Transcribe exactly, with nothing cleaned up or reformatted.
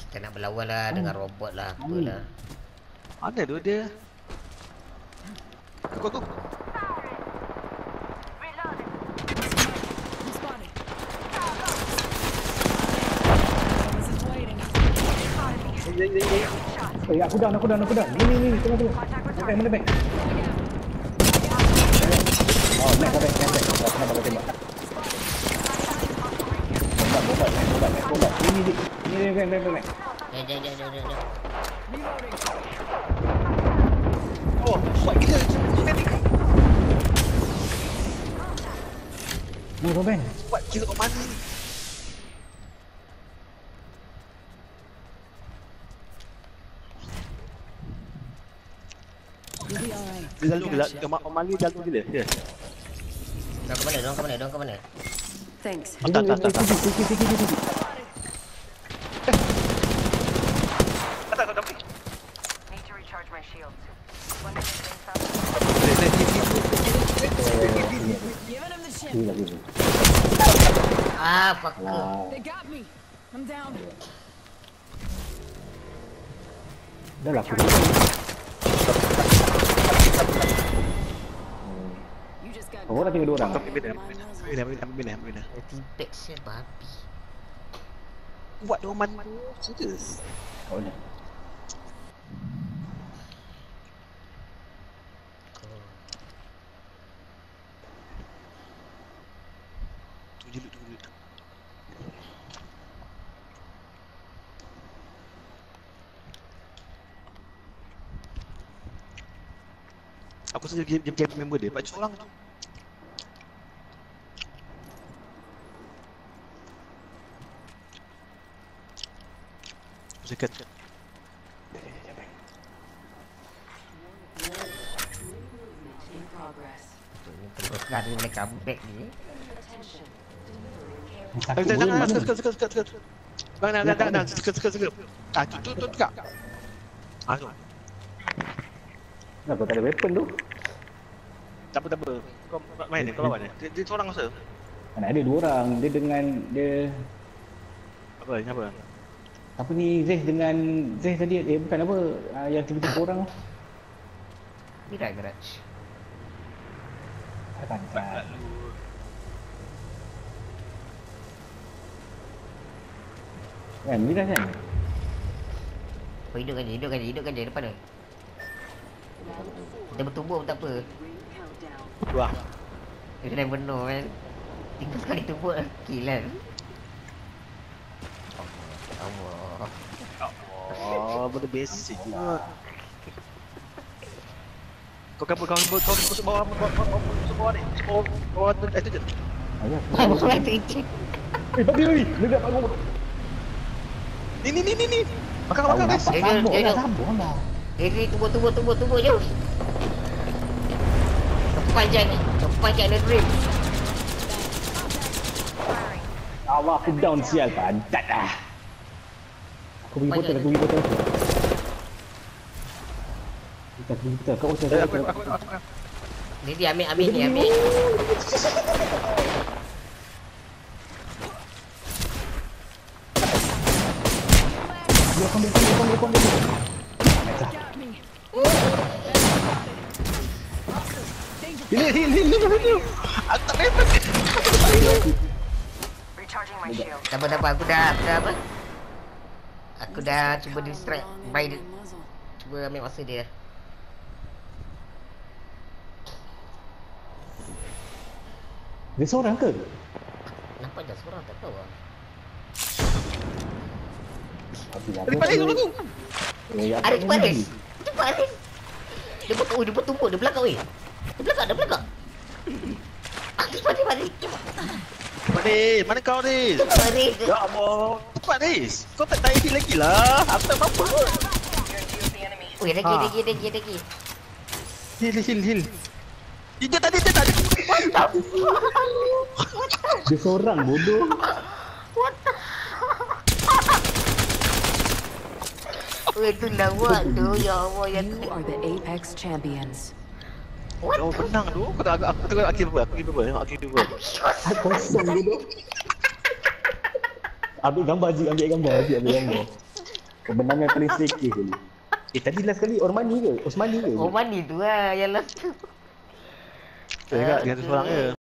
Kita nak berlawan lah dengan robot lah, apalah. Mana tu dia? Kau tu. Eh, aku down, aku down, aku down. Ni, ni, ni, tengok, tengok. Mana, mana back? Oh, back, back, back, back. Tak pernah bakal tembak. Bombat, bombat, bombat, bombat. Ni, ni, ni, ni, back, back, back. Jom, jom, jom, jom, jom. Oh, kuat gila. Ni, Robin. Kuat gila kat mana ni? Dia lalu gila, Om Ali lalu gila. Ya. Diorang ke mana, diorang ke mana, diorang ke mana? Thanks. Tak, tak, tak, tak. Sikit, sikit, sikit, sikit. Tak, tak, tak. Need to recharge my shields. Giving him the shit. Ni lagi tu. Ah, fuck. Alah. They got me. I'm down. Dah lah aku. You just got Oh, dah tinggal dua orang. Ambil bina, ambil bina, ambil bina, ambil bina. Timpek saya babi. Buat doman tu, serius. Oh, ni. Tu je, tu je. Aku saja game game member dia, pak seorang tu. Sekat. Teruskan ni boleh comeback ni. Jangan, jangan, jangan, sekat, sekat, sekat, sekat. Bang, jangan, jangan, jangan, sekat, sekat, sekat. Ah, tu, tu, tu, tu, kak. Ah, tu. Kenapa tak ada weapon tu? Tak apa, tak apa. Kau main ni, kau lawan ni. Dia, dia seorang masa. Mana ada dua orang. Dia dengan dia Apa, ni apa? apa ni Zeh dengan Zeh tadi eh bukan apa uh, yang tiba-tiba orang tu. Mirai garage. Kan kan. Kan Mira kan? Oh, hidupkan je, hidupkan je, hidupkan je depan tu. Kita bertubuh pun tak apa. Wah. Dia kena penuh kan. Tinggal sekali tubuh lah. Kill kan. Allah. Oh, benda basic juga. Kau kabur, kau kabur, kau masuk bawah, bawah, bawah, masuk bawah ni. Bawah, bawah tu, eh tu je. Ayah. Ah, bukan tu encik. Eh, babi babi. Dekat bangun. Ni, ni, ni, ni, ni. Makan, makan, guys. Dia dia dia dia. Sambung lah. Eh, ni tubuh tubuh tubuh tubuh je. Sepanjang ni, sepanjang the dream. Allah aku down sial padat ah. Aku pergi hotel, aku pergi hotel. Kita pergi hotel, kau hotel. Eh, aku, aku, aku, aku. Ni dia ambil ambil ni ambil. Dia kon dia kon dia kon dia kon dia. Heal heal heal heal heal. Aku tak dapat. Recharging my shield. Tak apa tak apa, aku dah aku dah apa? Aku dah cuba distract by the, cuba ambil masa dia. Dia seorang ke? Nampak dah seorang tak tahu ah. Tadi balik dulu tu. Ada cepat Aris. Cepat Aris. Dia bertubuh, dia bertubuh, dia belakang weh. Dia belakang, dia belakang. Ah, cepat cepat Aris. Cepat. Cepat Riz, mana kau Riz? Cepat Aris. Ya Allah. Cepat Riz. Kau tak tahu heal lagi lah. Aku tak apa-apa. Weh, lagi, lagi, lagi, lagi. Heal, heal, heal. Dia tadi, dia tadi. Mantap. Dia seorang bodoh. What the? Weh, tu lawak tu. Ya Allah, ya You are the Apex champions. What? Oh, menang tu. Kau tak aku tengok akhir berapa? Aku berapa? Tengok akhir berapa? Kosong bodoh. Ambil gambar je, ambil gambar je, ambil gambar. Kemenangan paling sedikit kali. Eh tadi last kali Ormani ke? Osmani ke? Oh, mani tu lah yang last tu. Eh, kat, dia seorang je.